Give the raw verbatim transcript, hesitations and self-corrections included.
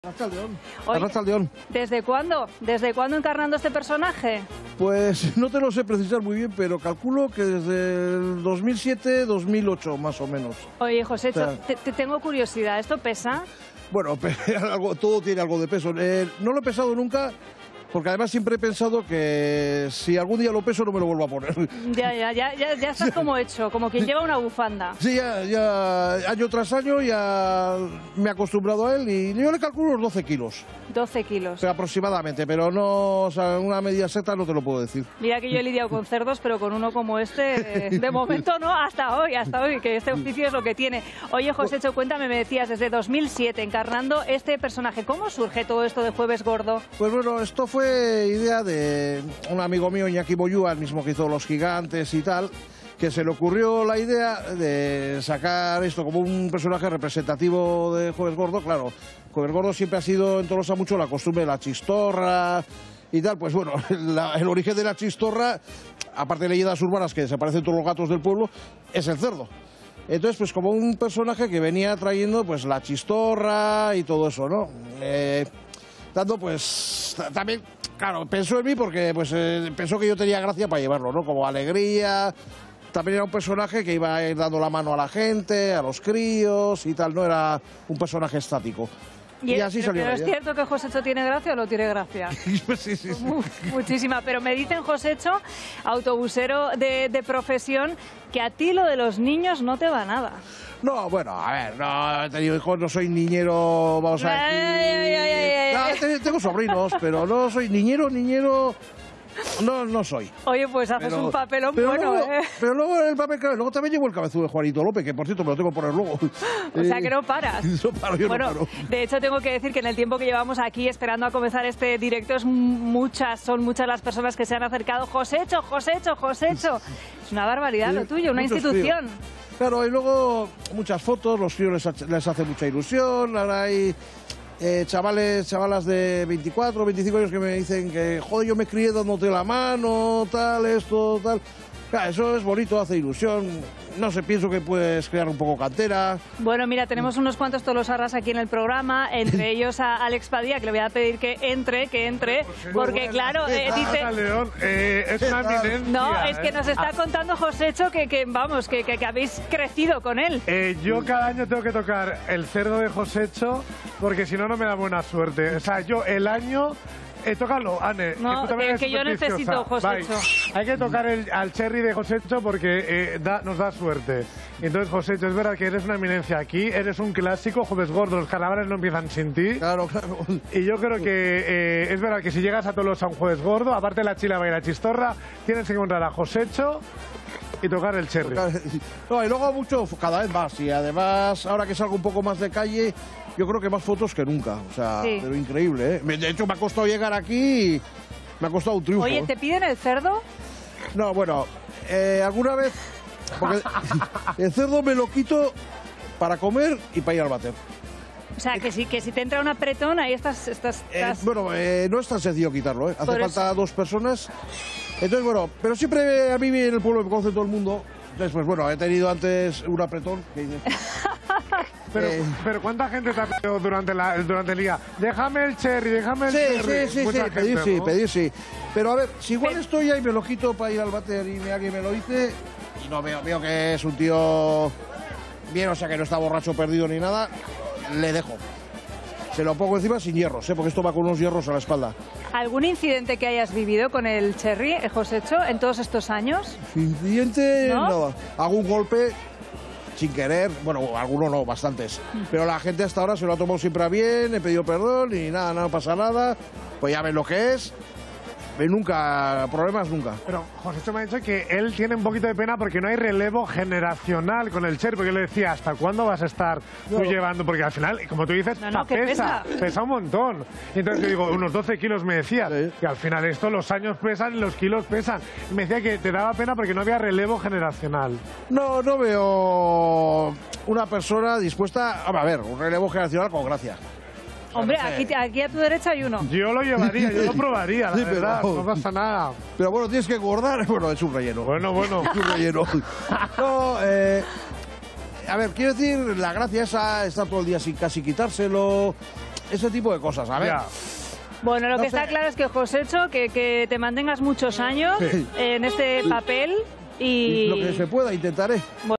Arrachaldeón. Oye, Arrachaldeón. ¿Desde cuándo? ¿Desde cuándo encarnando este personaje? Pues no te lo sé precisar muy bien, pero calculo que desde el dos mil siete, dos mil ocho más o menos. Oye, José, O sea, te, te tengo curiosidad, ¿esto pesa? Bueno, algo, todo tiene algo de peso. Eh, no lo he pesado nunca, porque además siempre he pensado que si algún día lo peso no me lo vuelvo a poner. Ya, ya, ya, ya, ya estás como hecho, como quien lleva una bufanda. Sí, ya, ya año tras año ya me he acostumbrado a él y yo le calculo unos doce kilos. doce kilos. Pero aproximadamente, pero no, o sea, una media seta no te lo puedo decir. Mira que yo he lidiado con cerdos, pero con uno como este, eh, de momento no, hasta hoy, hasta hoy, que este oficio es lo que tiene. Oye, Josécho, cuéntame, me decías, desde dos mil siete encarnando este personaje, ¿cómo surge todo esto de Jueves Gordo? Pues bueno, esto fue idea de un amigo mío, Iñaki Boyúa, el mismo que hizo Los Gigantes y tal, que se le ocurrió la idea de sacar esto como un personaje representativo de Jueves Gordo. Claro, Jueves Gordo siempre ha sido en Tolosa mucho la costumbre de la chistorra y tal. Pues bueno, la, el origen de la chistorra, aparte de leyendas urbanas que desaparecen todos los gatos del pueblo, es el cerdo. Entonces, pues como un personaje que venía trayendo pues la chistorra y todo eso, ¿no? Eh, dando pues también, claro, pensó en mí porque pues eh, pensó que yo tenía gracia para llevarlo, ¿no? Como alegría. También era un personaje que iba a ir dando la mano a la gente, a los críos y tal, no era un personaje estático. Y, y así pero, salió. ¿Pero es cierto que Josécho tiene gracia o no tiene gracia? sí, sí, sí. Uf, muchísima, pero me dicen, Josécho, autobusero de, de profesión, que a ti lo de los niños no te va nada. No, bueno, a ver, no he tenido hijos, no soy niñero, vamos a ver. Ay, ay, ay, ay, ay. No, tengo sobrinos, pero no soy niñero, niñero. No, no soy. Oye, pues haces pero, un papelón pero bueno, luego, ¿eh? Pero luego el papel, claro, luego también llevo el cabezudo de Juanito López, que por cierto me lo tengo que poner luego. O sea que no paras. No paro, yo bueno, no paro. De hecho tengo que decir que en el tiempo que llevamos aquí esperando a comenzar este directo es muchas, son muchas las personas que se han acercado. Josécho, Josécho, Josécho. Es una barbaridad Sí, lo tuyo, una muchos institución. Críos. Claro, y luego muchas fotos, los críos les, les hace mucha ilusión, ahora hay eh, chavales, chavalas de veinticuatro, veinticinco años que me dicen que, joder, yo me crié dándote la mano, tal, esto, tal. Claro, eso es bonito, hace ilusión. No sé, pienso que puedes crear un poco cantera. Bueno, mira, tenemos unos cuantos tolosarras aquí en el programa, entre ellos a Alex Padilla, que le voy a pedir que entre, que entre, porque claro, eh, dice... León, eh, es una eminencia. No, es que eh. nos está contando Josécho que, que vamos, que, que, que habéis crecido con él. Eh, yo cada año tengo que tocar el cerdo de Josécho, porque si no, no me da buena suerte. O sea, yo el año... Eh, tócalo, Anne. No, que, que, que yo necesito, Josécho. Hay que tocar el, al cherry de Josécho porque eh, da, nos da suerte. Entonces, Josécho, es verdad que eres una eminencia aquí, eres un clásico, Jueves Gordo, los carnavales no empiezan sin ti. Claro, claro. Y yo creo que eh, es verdad que si llegas a Tolosa un Jueves Gordo, aparte de la chilaba y la chistorra, tienes que encontrar a Josécho y tocar el cherry. No, y luego mucho, cada vez más. Y además, ahora que salgo un poco más de calle, yo creo que más fotos que nunca. O sea, sí. Pero increíble, ¿eh? De hecho, me ha costado llegar aquí y me ha costado un triunfo. Oye, ¿te piden el cerdo? No, bueno, eh, alguna vez... Porque el cerdo me lo quito para comer y para ir al váter. O sea, que si, que si te entra un apretón, ahí estás... estás, estás... Eh, bueno, eh, no es tan sencillo quitarlo, ¿eh? Hace Por falta eso. dos personas. Entonces, bueno, pero siempre a mí en el pueblo me conoce todo el mundo. Entonces, pues bueno, he tenido antes un apretón. Que dices, Pero, eh, pero ¿cuánta gente te ha pedido durante, la, durante el día? Déjame el cherry, déjame el Sí, cherry. sí, sí, Mucha sí, gente, pedir sí, ¿no? pedir sí. Pero a ver, si igual estoy ahí y me lo quito para ir al váter y me, alguien me lo dice y no veo, veo que es un tío bien, o sea que no está borracho perdido ni nada, le dejo. Se lo pongo encima sin hierros, ¿eh? Porque esto va con unos hierros a la espalda. ¿Algún incidente que hayas vivido con el cherry, eh, Josécho, en todos estos años? Incidente, ¿No? nada. Hago un golpe sin querer, bueno, algunos no, bastantes. Pero la gente hasta ahora se lo ha tomado siempre a bien, he pedido perdón y nada, no pasa nada. Pues ya ven lo que es. Y nunca, problemas nunca. Pero Josécho me ha dicho que él tiene un poquito de pena porque no hay relevo generacional con el cherry. Porque yo le decía, ¿hasta cuándo vas a estar tú No. llevando? Porque al final, como tú dices, No, no, que pesa, pesa. pesa un montón. Y entonces yo digo, unos doce kilos me decía. Sí. Y al final esto, los años pesan y los kilos pesan. Y me decía que te daba pena porque no había relevo generacional. No, no veo una persona dispuesta a ver, un relevo generacional con gracia. Hombre, no sé. aquí, aquí a tu derecha hay uno. Yo lo llevaría, yo lo probaría, la Sí, pero- verdad, no pasa nada. Pero bueno, tienes que engordar, bueno, es un relleno. Bueno, bueno. Es un relleno. No, eh, a ver, quiero decir, la gracia esa, estar todo el día sin casi quitárselo. ese tipo de cosas, ¿sabes? Ya. Bueno, lo No que sé. está claro es que, Josécho, que, que te mantengas muchos años Sí. en este papel y... Lo que se pueda, intentaré.